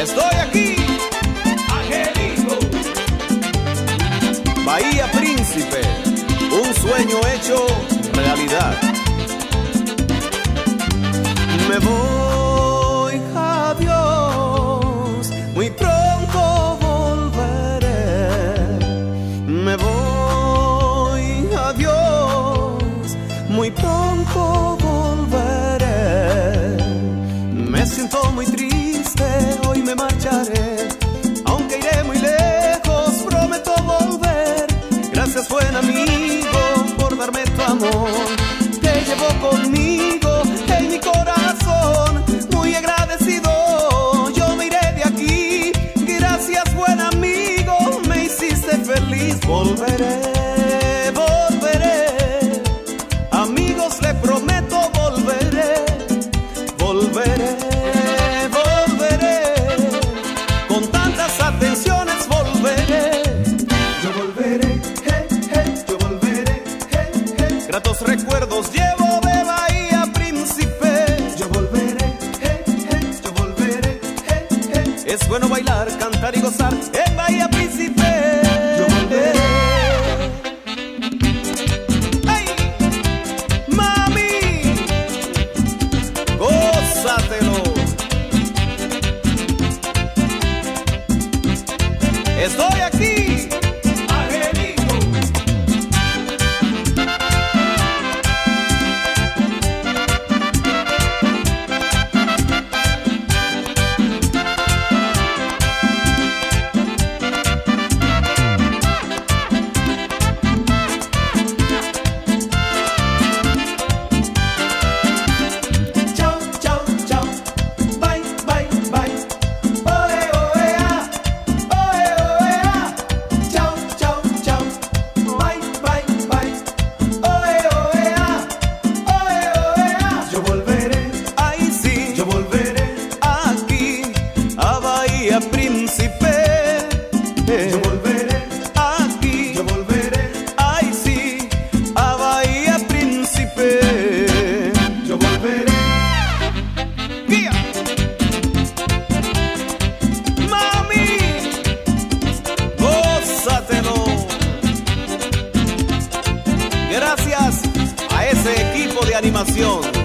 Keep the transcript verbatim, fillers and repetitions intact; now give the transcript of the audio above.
Estoy aquí, Angelito. Bahía Príncipe, un sueño hecho realidad. Me voy, adiós, muy pronto volveré. Me voy, adiós, muy pronto volveré. Me siento muy triste, hoy me marcharé, aunque iré muy lejos, prometo volver. Gracias, buen amigo, por darme tu amor. Te llevo conmigo en mi corazón, muy agradecido. Yo me iré de aquí. Gracias, buen amigo, me hiciste feliz. Volveré, volveré. Amigos, le prometo, volveré. Volveré, volveré. Con tantas atenciones volveré. Yo volveré, hey, hey, yo volveré, hey, hey. Gratos recuerdos llevo de Bahía Príncipe. Yo volveré, hey, hey, yo volveré, hey, hey. Es bueno bailar, cantar y gozar en Bahía Príncipe. Yo volveré. ¡Ay! ¡Mami! ¡Gózatelo! Estoy aquí, Angelito. Chao, chao, chao. Bye, bye, bye. Oe, oe, ah. Oe, oe, ah. Chao, chao, chao. Bye, bye, bye. Oe, oe, ah. Oe, oe, ah. Yo volveré, ay sí, yo volveré aquí a Bahía Príncipe. Yo volveré aquí, yo volveré, ay sí, a Bahía Príncipe. Yo volveré. Guía. Mami, gózatelo. Gracias a ese equipo de animación.